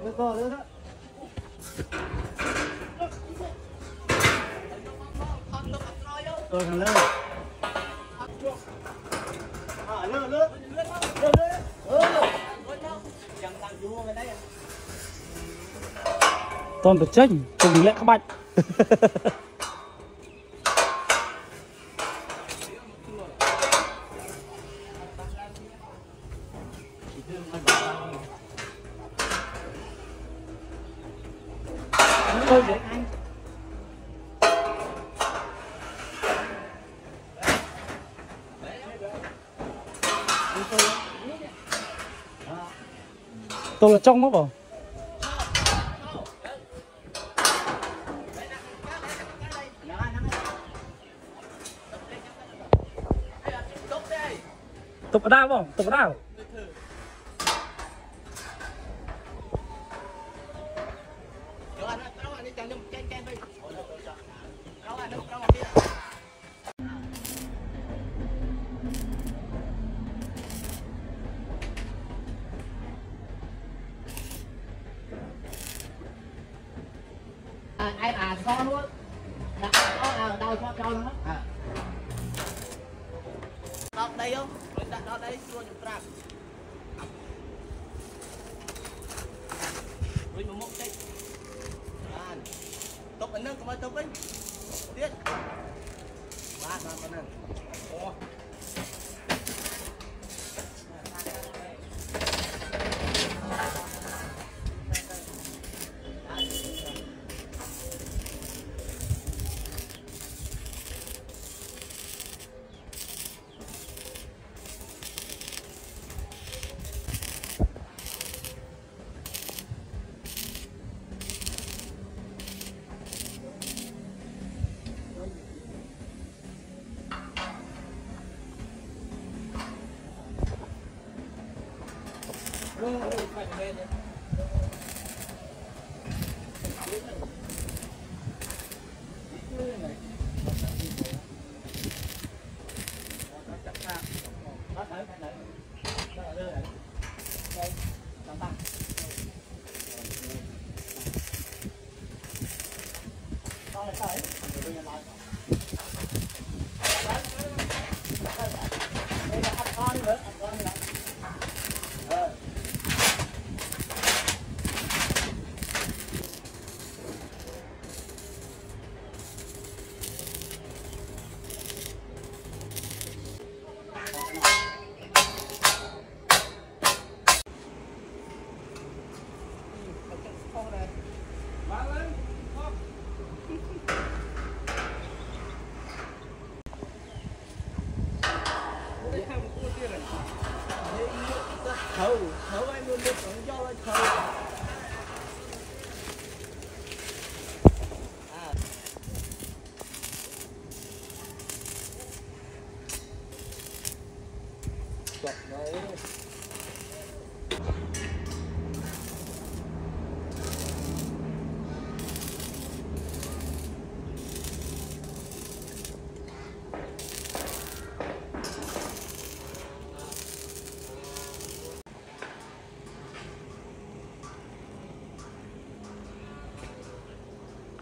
thằng lơ toàn vật tranh cùng đi lại các bạn. Thôi để anh tôi là trong nó vào tục ở đâu không? Tục ở đâu? ai con luôn đâu cho nó đó đây không đặt đó đây luôn chụp trap rồi một cái tốc anh nâng có mấy tốc ấy tiết ba con nâng thử anh luôn được cho lên thử đấy